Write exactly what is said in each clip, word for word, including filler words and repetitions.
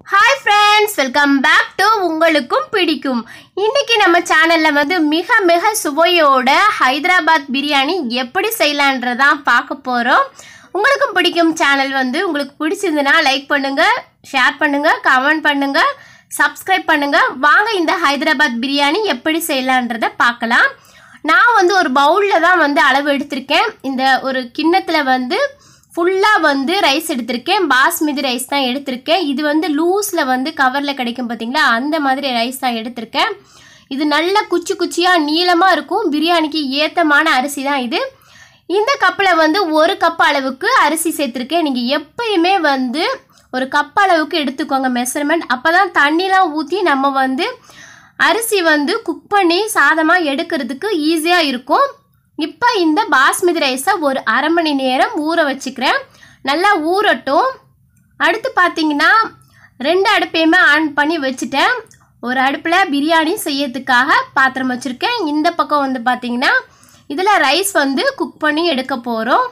Hi friends, welcome back to Ungalukum Pidikkum. இன்னைக்கு நம்ம சேனல்ல வந்து மிக மிக சுவையோட ஹைதராபாத் பிரியாணி எப்படி செய்யலாம்ன்றத பார்க்க போறோம். உங்களுக்கும் பிடிக்கும் சேனல் வந்து உங்களுக்கு பிடிச்சிருந்தா லைக் பண்ணுங்க, ஷேர் பண்ணுங்க, கமெண்ட் பண்ணுங்க, சப்ஸ்கிரைப் பண்ணுங்க. வாங்க இந்த ஹைதராபாத் பிரியாணி எப்படி செய்யலாம்ன்றத பார்க்கலாம். நான் வந்து ஒரு பவுல்ல தான் வந்து அளவு எடுத்துர்க்கேன். இந்த ஒரு கிண்ணத்துல வந்து ஃபுல்லா வந்து ரைஸ் எடுத்துர்க்கேன். பாஸ்மதி ரைஸ் தான் எடுத்துர்க்கேன். இது வந்து லூஸ்ல வந்து கவர்ல கிடைக்கும் பாத்தீங்களா, அந்த மாதிரி ரைஸ் தான் எடுத்துர்க்கேன். இது நல்ல குச்சி குச்சியா நீளமா இருக்கும். பிரியாணிக்கு ஏத்தமான அரிசி தான் இது. இந்த கப்ல வந்து ஒரு கப் அளவுக்கு அரிசி சேர்த்திருக்கேன். நீங்க எப்பயுமே வந்து ஒரு கப் அளவுக்கு எடுத்துக்கோங்க மெஷர்மென்ட். அப்பதான் தண்ணிலாம் ஊத்தி நம்ம வந்து அரிசி வந்து குக் பண்ணி சாதமா எடுக்கிறதுக்கு ஈஸியா இருக்கும். இப்போ இந்த பாஸ்மதி ரைஸை ஒரு அரை மணி நேரம் ஊற வச்சுக்கிறேன். நல்லா ஊறட்டும். அடுத்து பார்த்தீங்கன்னா ரெண்டு அடுப்பையுமே ஆன் பண்ணி வச்சுட்டேன். ஒரு அடுப்பில் பிரியாணி செய்யறதுக்காக பாத்திரம் வச்சுருக்கேன். இந்த பக்கம் வந்து பார்த்தீங்கன்னா இதில் ரைஸ் வந்து குக் பண்ணி எடுக்க போகிறோம்.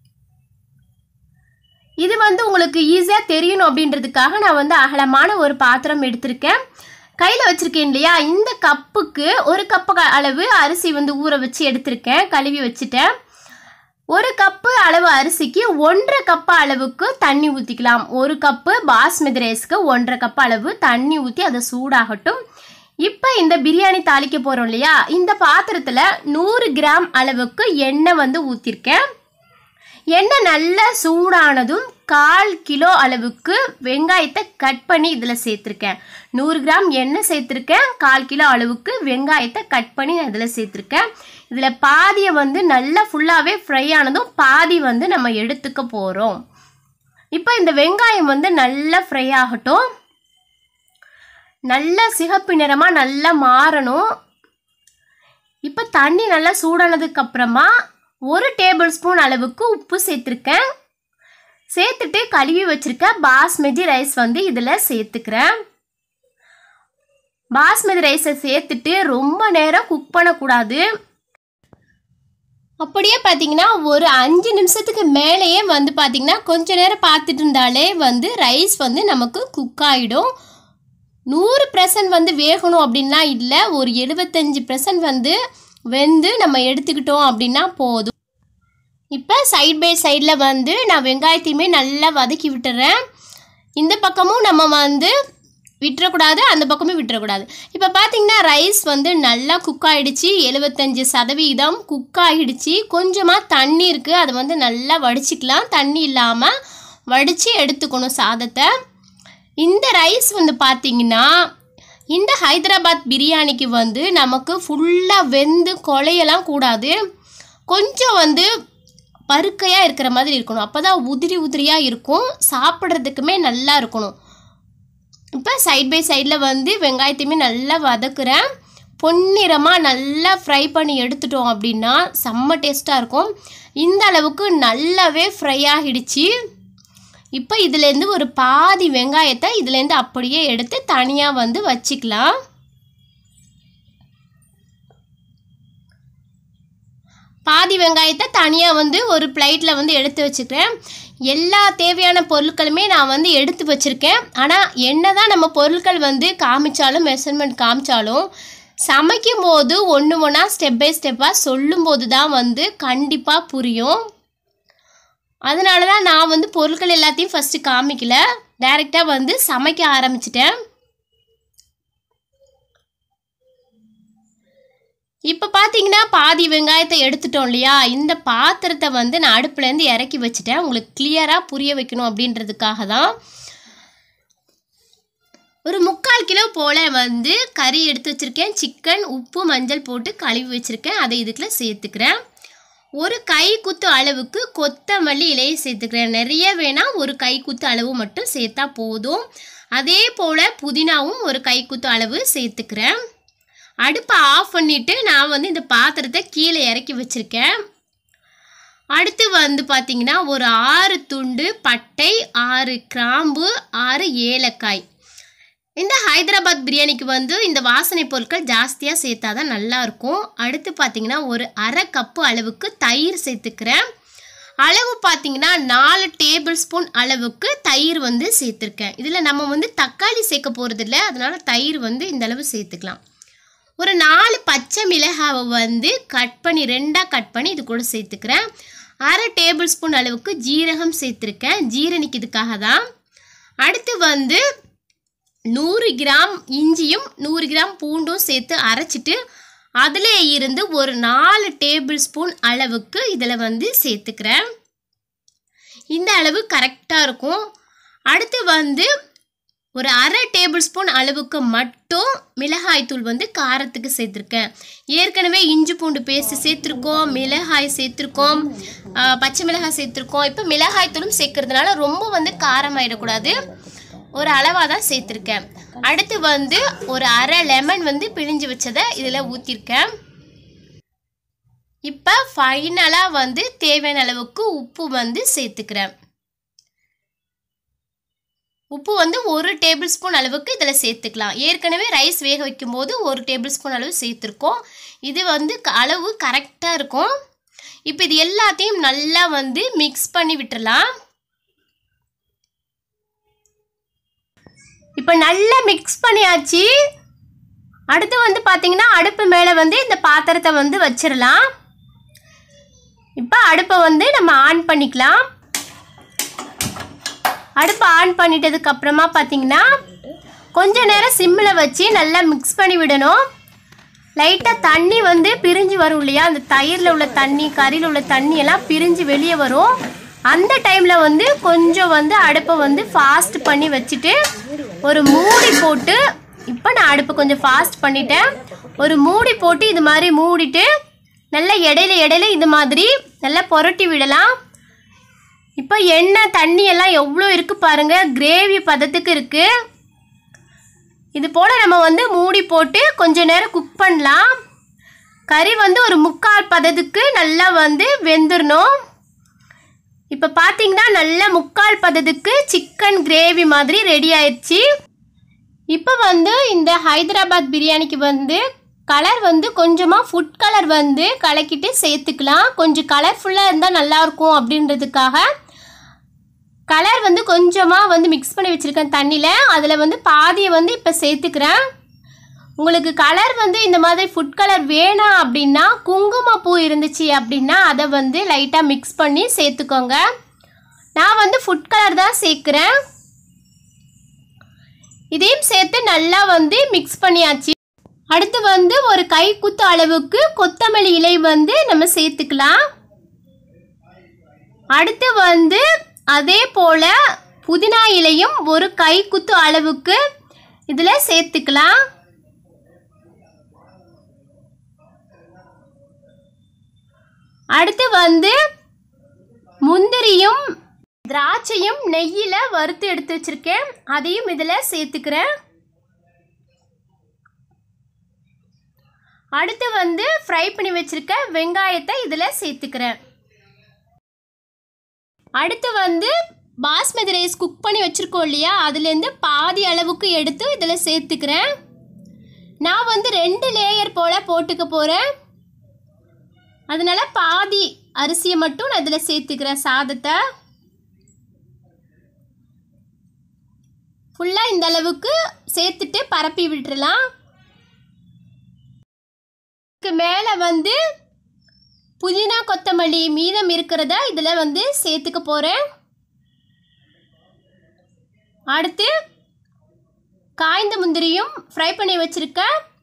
இது வந்து உங்களுக்கு ஈஸியாக தெரியணும் அப்படின்றதுக்காக நான் வந்து அகலமான ஒரு பாத்திரம் எடுத்திருக்கேன். கையில் வச்சுருக்கேன் இல்லையா, இந்த கப்புக்கு ஒரு கப்பு அளவு அரிசி வந்து ஊற வச்சு எடுத்திருக்கேன், கழுவி வச்சுட்டேன். ஒரு கப்பு அளவு அரிசிக்கு ஒன்றரை கப்பு அளவுக்கு தண்ணி ஊற்றிக்கலாம். ஒரு கப்பு பாஸ்மதி ரைஸ்க்கு ஒன்றரை கப்பு அளவு தண்ணி ஊற்றி அதை சூடாகட்டும். இப்போ இந்த பிரியாணி தாளிக்க போகிறோம் இல்லையா, இந்த பாத்திரத்தில் நூறு கிராம் அளவுக்கு எண்ணெய் வந்து ஊற்றிருக்கேன். எண்ணெய் நல்லா சூடானதும் கால் கிலோ அளவுக்கு வெங்காயத்தை கட் பண்ணி இதில் சேர்த்துருக்கேன். நூறு கிராம் எண்ணெய் சேர்த்துருக்கேன். கால் கிலோ அளவுக்கு வெங்காயத்தை கட் பண்ணி நான் இதில் சேர்த்துருக்கேன். இதில் பாதியை வந்து நல்லா ஃபுல்லாகவே ஃப்ரை ஆனதும் பாதி வந்து நம்ம எடுத்துக்க போகிறோம். இப்போ இந்த வெங்காயம் வந்து நல்லா ஃப்ரை ஆகட்டும். நல்லா சிகப்பு நிறமாக நல்லா மாறணும். இப்போ தண்ணி நல்லா சூடானதுக்கு அப்புறமா ஒரு டேபிள் ஸ்பூன் அளவுக்கு உப்பு சேர்த்துருக்கேன். சேர்த்துட்டு கழுவி வச்சிருக்க பாஸ்மதி ரைஸ் வந்து இதில் சேர்த்துக்கிறேன். பாஸ்மதி ரைஸை சேர்த்துட்டு ரொம்ப நேரம் குக் பண்ணக்கூடாது. அப்படியே பார்த்தீங்கன்னா ஒரு அஞ்சு நிமிஷத்துக்கு மேலேயே வந்து பார்த்தீங்கன்னா கொஞ்ச நேரம் பார்த்துட்டு இருந்தாலே வந்து ரைஸ் வந்து நமக்கு குக் ஆகிடும். நூறு பர்சன்ட் வந்து வேகணும் அப்படின்லாம் இல்லை, ஒரு எழுபத்தஞ்சி பர்சன்ட் வந்து வெந்து நம்ம எடுத்துக்கிட்டோம் அப்படின்னா போதும். இப்போ சைட் பை சைடில் வந்து நான் வெங்காயத்தையுமே நல்லா வதக்கி விட்டுறேன். இந்த பக்கமும் நம்ம வந்து விட்டுறக்கூடாது, அந்த பக்கமும் விட்டுறக்கூடாது. இப்போ பார்த்தீங்கன்னா ரைஸ் வந்து நல்லா குக் ஆகிடுச்சு. எழுபத்தஞ்சி சதவீதம் குக் ஆகிடுச்சு. கொஞ்சமாக தண்ணி இருக்குது, அதை வந்து நல்லா வடிச்சிக்கலாம். தண்ணி இல்லாமல் வடித்து எடுத்துக்கணும் சாதத்தை. இந்த ரைஸ் வந்து பார்த்திங்கன்னா இந்த ஹைதராபாத் பிரியாணிக்கு வந்து நமக்கு ஃபுல்லாக வெந்து கொலையெல்லாம் கூடாது. கொஞ்சம் வந்து பருக்கையாக இருக்கிற மாதிரி இருக்கணும். அப்போ தான் உதிரி உதிரியாக இருக்கும், சாப்பிட்றதுக்குமே நல்லா இருக்கணும். இப்போ சைட் பை சைடில் வந்து வெங்காயத்தையுமே நல்லா வதக்குறேன். பொன்னிறமாக நல்லா ஃப்ரை பண்ணி எடுத்துட்டோம் அப்படின்னா செம்ம டேஸ்ட்டாக இருக்கும். இந்த அளவுக்கு நல்லாவே ஃப்ரை ஆகிடுச்சு. இப்போ இதுலேருந்து ஒரு பாதி வெங்காயத்தை இதுலேருந்து அப்படியே எடுத்து தனியாக வந்து வச்சுக்கலாம். பாதி வெங்காயத்தை தனியாக வந்து ஒரு பிளேட்டில் வந்து எடுத்து வச்சுக்கிறேன். எல்லா தேவையான பொருட்களுமே நான் வந்து எடுத்து வச்சுருக்கேன். ஆனால் என்ன தான் நம்ம பொருட்கள் வந்து காமிச்சாலும் மெஷர்மெண்ட் காமிச்சாலும் சமைக்கும் போது ஒன்று ஒன்றா ஸ்டெப் பை ஸ்டெப்பாக சொல்லும்போது தான் வந்து கண்டிப்பாக புரியும். அதனால தான் நான் வந்து பொருட்கள் எல்லாத்தையும் ஃபஸ்ட்டு காமிக்கல, டைரெக்டாக வந்து சமைக்க ஆரம்பிச்சிட்டேன். இப்போ பார்த்தீங்கன்னா பாதி வெங்காயத்தை எடுத்துட்டோம் இல்லையா, இந்த பாத்திரத்தை வந்து நான் அடுப்புலேருந்து இறக்கி வச்சுட்டேன். உங்களுக்கு கிளியராக புரிய வைக்கணும் அப்படின்றதுக்காக தான். ஒரு முக்கால் கிலோ போல் வந்து கறி எடுத்து வச்சுருக்கேன். சிக்கன் உப்பு மஞ்சள் போட்டு கழுவி வச்சுருக்கேன். அதை இதுக்குள்ள சேர்த்துக்கிறேன். ஒரு கை குத்து அளவுக்கு கொத்தமல்லி இலையை சேர்த்துக்கிறேன். நிறைய வேணால் ஒரு கை குத்து அளவு மட்டும் சேர்த்தா போதும். அதே போல் புதினாவும் ஒரு கை குத்து அளவு சேர்த்துக்கிறேன். அடுப்பை ஆஃப் பண்ணிவிட்டு நான் வந்து இந்த பாத்திரத்தை கீழே இறக்கி வச்சுருக்கேன். அடுத்து வந்து பார்த்திங்கன்னா ஒரு ஆறு துண்டு பட்டை, ஆறு கிராம்பு, ஆறு ஏலக்காய். இந்த ஹைதராபாத் பிரியாணிக்கு வந்து இந்த வாசனை பொருட்கள் ஜாஸ்தியாக சேர்த்தா தான் நல்லாயிருக்கும். அடுத்து பார்த்திங்கன்னா ஒரு அரை கப்பு அளவுக்கு தயிர் சேர்த்துக்கிறேன். அளவு பார்த்தீங்கன்னா நாலு டேபிள் ஸ்பூன் அளவுக்கு தயிர் வந்து சேர்த்துருக்கேன். இதில் நம்ம வந்து தக்காளி சேர்க்க போகிறதில்ல, அதனால் தயிர் வந்து இந்த அளவு சேர்த்துக்கலாம். ஒரு நாலு பச்சை மிளகாவை வந்து கட் பண்ணி ரெண்டாக கட் பண்ணி இது கூட சேர்த்துக்கிறேன். அரை டேபிள் ஸ்பூன் அளவுக்கு ஜீரகம் சேர்த்துருக்கேன், ஜீரணிக்கிறதுக்காக தான். அடுத்து வந்து நூறு கிராம் இஞ்சியும் நூறு கிராம் பூண்டும் சேர்த்து அரைச்சிட்டு அதிலே இருந்து ஒரு நாலு டேபிள் ஸ்பூன் அளவுக்கு இதில் வந்து சேர்த்துக்கிறேன். இந்த அளவு கரெக்டாக இருக்கும். அடுத்து வந்து ஒரு அரை டேபிள் ஸ்பூன் அளவுக்கு மட்டும் மிளகாய்த்தூள் வந்து காரத்துக்கு சேர்த்துருக்கேன். ஏற்கனவே இஞ்சி பூண்டு பேஸ்ட்டு சேர்த்துருக்கோம், மிளகாய் சேர்த்துருக்கோம், பச்சை மிளகாய் சேர்த்துருக்கோம். இப்போ மிளகாய்த்தூளும் சேர்க்கறதுனால ரொம்ப வந்து காரமாயிடக்கூடாது, ஒரு அளவாக தான் சேர்த்துருக்கேன். அடுத்து வந்து ஒரு அரை லெமன் வந்து பிழிஞ்சு வச்சதை இதில் ஊற்றிருக்கேன். இப்போ ஃபைனலாக வந்து தேவையான அளவுக்கு உப்பு வந்து சேர்த்துக்கிறேன். உப்பு வந்து ஒரு டேபிள் ஸ்பூன் அளவுக்கு இதில் சேர்த்துக்கலாம். ஏற்கனவே ரைஸ் வேக வைக்கும் போது ஒரு டேபிள் ஸ்பூன் அளவு சேர்த்துருக்கோம். இது வந்து அளவு கரெக்டாக இருக்கும். இப்போ இது எல்லாத்தையும் நல்லா வந்து மிக்ஸ் பண்ணி விட்டுறலாம். இப்போ நல்லா மிக்ஸ் பண்ணியாச்சு. அடுத்து வந்து பார்த்திங்கன்னா அடுப்பு மேலே வந்து இந்த பாத்திரத்தை வந்து வச்சிடலாம். இப்போ அடுப்பை வந்து நம்ம ஆன் பண்ணிக்கலாம். அடுப்பை ஆன் பண்ணிட்டதுக்கு அப்புறமா பார்த்திங்கன்னா கொஞ்ச நேரம் சிம்மில் வச்சு நல்லா மிக்ஸ் பண்ணி விடணும். லைட்டாக தண்ணி வந்து பிரிஞ்சு வரும் இல்லையா, அந்த தயிரில் உள்ள தண்ணி கறியில் உள்ள தண்ணி எல்லாம் பிரிஞ்சு வெளியே வரும். அந்த டைமில் வந்து கொஞ்சம் வந்து அடுப்பை வந்து ஃபாஸ்ட் பண்ணி வச்சுட்டு ஒரு மூடி போட்டு, இப்போ நான் அடுப்பை கொஞ்சம் ஃபாஸ்ட் பண்ணிட்டேன், ஒரு மூடி போட்டு இது மாதிரி மூடிட்டு நல்லா இடையில இடையில இது மாதிரி நல்லா புரட்டி விடலாம். இப்போ எண்ணெய் தண்ணி எல்லாம் எவ்வளோ இருக்குது பாருங்கள், கிரேவி பதத்துக்கு இருக்குது. இது போல் நம்ம வந்து மூடி போட்டு கொஞ்சம் நேரம் குக் பண்ணலாம். கறி வந்து ஒரு முக்கால் பதத்துக்கு நல்லா வந்து வெந்துடணும். இப்போ பார்த்தீங்கன்னா நல்ல முக்கால் பதத்துக்கு சிக்கன் கிரேவி மாதிரி ரெடி ஆயிடுச்சு. இப்போ வந்து இந்த ஹைதராபாத் பிரியாணிக்கு வந்து கலர் வந்து கொஞ்சமாக ஃபுட் கலர் வந்து கலக்கிட்டு சேர்த்துக்கலாம். கொஞ்சம் கலர்ஃபுல்லாக இருந்தால் நல்லாயிருக்கும் அப்படின்றதுக்காக கலர் வந்து கொஞ்சமாக வந்து மிக்ஸ் பண்ணி வச்சுருக்கேன் தண்ணியில். அதில் வந்து பாதியை வந்து இப்போ சேர்த்துக்கிறேன். உங்களுக்கு கலர் வந்து இந்த மாதிரி ஃபுட் கலர் வேணாம் அப்படின்னா குங்குமப்பூ இருந்துச்சு அப்படின்னா அதை வந்து லைட்டாக மிக்ஸ் பண்ணி சேர்த்துக்கோங்க. நான் வந்து ஃபுட் கலர் தான் சேர்க்குறேன். இதையும் சேர்த்து நல்லா வந்து மிக்ஸ் பண்ணியாச்சு. அடுத்து வந்து ஒரு கைக்குத்து அளவுக்கு கொத்தமல்லி இலை வந்து நம்ம சேர்த்துக்கலாம். அடுத்து வந்து அதே போல் புதினா இலையும் ஒரு கைக்குத்து அளவுக்கு இதில் சேர்த்துக்கலாம். அடுத்து வந்து முந்திரியும் திராட்சையும் நெய்யில் வறுத்து எடுத்து வச்சிருக்கேன், அதையும் இதில் சேர்த்துக்கிறேன். அடுத்து வந்து ஃப்ரை பண்ணி வச்சிருக்க வெங்காயத்தை இதில் சேர்த்துக்கிறேன். அடுத்து வந்து பாஸ்மதி ரைஸ் குக் பண்ணி வச்சுருக்கோம் இல்லையா, அதுலேருந்து பாதி அளவுக்கு எடுத்து இதில் சேர்த்துக்கிறேன். நான் வந்து ரெண்டு லேயர் போல் போட்டுக்க போகிறேன், அதனால் பாதி அரிசியை மட்டும் நான் இதில் சேர்த்துக்கிறேன். சாதத்தை ஃபுல்லாக இந்த அளவுக்கு சேர்த்துட்டு பரப்பி விட்டுறலாம். இதுக்கு மேலே வந்து புதினா கொத்தமல்லி மீதம் இருக்கிறத இதில் வந்து சேர்த்துக்க போகிறேன். அடுத்து காய்ந்த முந்திரியும் ஃப்ரை பண்ணி வச்சுருக்க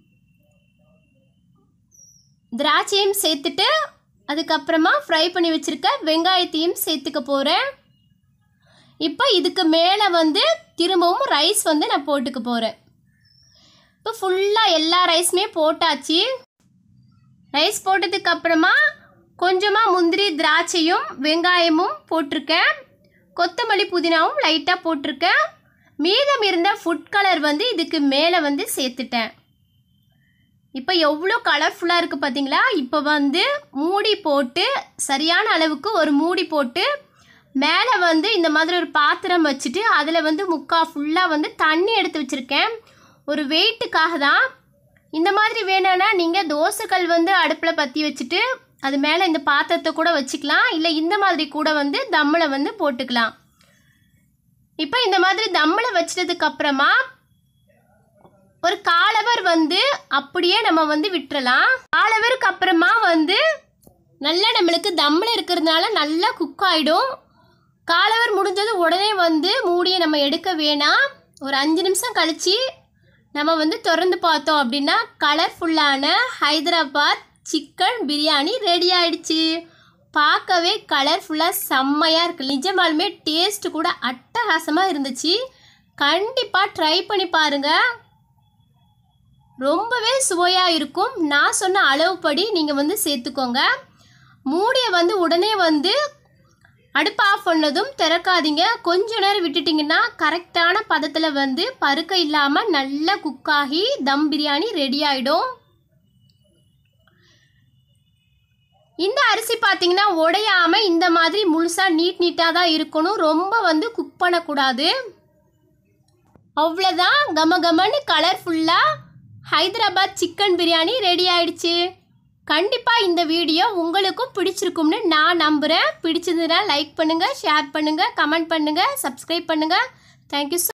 திராட்சையும் சேர்த்துட்டு அதுக்கப்புறமா ஃப்ரை பண்ணி வச்சுருக்க வெங்காயத்தையும் சேர்த்துக்க போகிறேன். இப்போ இதுக்கு மேலே வந்து திரும்பவும் ரைஸ் வந்து நான் போட்டுக்க போகிறேன். இப்போ ஃபுல்லாக எல்லா ரைஸுமே போட்டாச்சு. ரைஸ் போட்டதுக்கப்புறமா கொஞ்சமாக முந்திரி திராட்சையும் வெங்காயமும் போட்டிருக்கேன், கொத்தமல்லி புதினாவும் லைட்டாக போட்டிருக்கேன். மீதம் இருந்த ஃபுட் கலர் வந்து இதுக்கு மேலே வந்து சேர்த்துட்டேன். இப்போ எவ்வளோ கலர்ஃபுல்லாக இருக்குது பார்த்தீங்களா. இப்போ வந்து மூடி போட்டு சரியான அளவுக்கு ஒரு மூடி போட்டு மேலே வந்து இந்த மாதிரி ஒரு பாத்திரம் வச்சுட்டு அதில் வந்து முக்கா ஃபுல்லாக வந்து தண்ணி எடுத்து வச்சுருக்கேன், ஒரு வெயிட்டுக்காக தான். இந்த மாதிரி வேணும்னா நீங்கள் தோசைக்கல் வந்து அடுப்பில் பற்றி வச்சுட்டு அது மேலே இந்த பாத்திரத்தை கூட வச்சுக்கலாம், இல்லை இந்த மாதிரி கூட வந்து தம்மில் வந்து போட்டுக்கலாம். இப்போ இந்த மாதிரி தம்மில் வச்சிட்டதுக்கப்புறமா ஒரு காலவர் வந்து அப்படியே நம்ம வந்து விட்டுறலாம். காலவருக்கு அப்புறமா வந்து நல்லா நம்மளுக்கு தம்மில் இருக்கிறதுனால நல்லா குக் ஆகிடும். காலவர் முடிஞ்சது உடனே வந்து மூடியை நம்ம எடுக்க வேணாம். ஒரு அஞ்சு நிமிஷம் கழித்து நம்ம வந்து திறந்து பார்த்தோம் அப்படின்னா கலர்ஃபுல்லான ஹைதராபாத் சிக்கன் பிரியாணி ரெடி ஆயிடுச்சு. பார்க்கவே கலர்ஃபுல்லாக செம்மையாக இருக்குது. நிஜமாலுமே டேஸ்ட்டு கூட அட்டகாசமாக இருந்துச்சு. கண்டிப்பாக ட்ரை பண்ணி பாருங்கள், ரொம்பவே சுவையாக இருக்கும். நான் சொன்ன அளவுப்படி நீங்கள் வந்து சேர்த்துக்கோங்க. மூடியை வந்து உடனே வந்து அடுப்பு ஆஃப் பண்ணதும் திறக்காதீங்க. கொஞ்ச நேரம் விட்டுட்டிங்கன்னா கரெக்டான பதத்தில் வந்து பருக்க இல்லாமல் நல்லா குக்காகி தம் பிரியாணி ரெடி ஆகிடும். இந்த அரிசி பார்த்தீங்கன்னா உடையாமல் இந்த மாதிரி முழுசாக நீட் நீட்டாக தான் இருக்கணும். ரொம்ப வந்து குக் பண்ணக்கூடாது. அவ்வளோதான், கம கமன்னு கலர்ஃபுல்லாக ஹைதராபாத் சிக்கன் பிரியாணி ரெடி ஆயிடுச்சு. கண்டிப்பாக இந்த வீடியோ உங்களுக்கும் பிடிச்சிருக்கும்னு நான் நம்புகிறேன். பிடிச்சதுன்னா லைக் பண்ணுங்கள், ஷேர் பண்ணுங்கள், கமெண்ட் பண்ணுங்கள், சப்ஸ்கிரைப் பண்ணுங்கள். தேங்க்யூ.